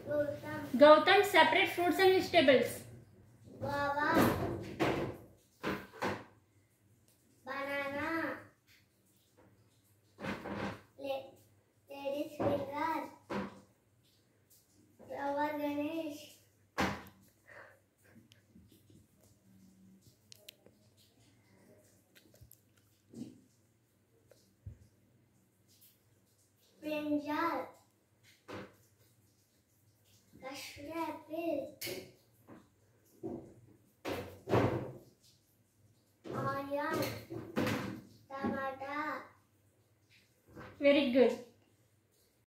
Gautam, separate fruits and vegetables. Guava, banana, lady's finger, flower Ganesh, brinjal, Kashmir apple, onion, tomato. Very good.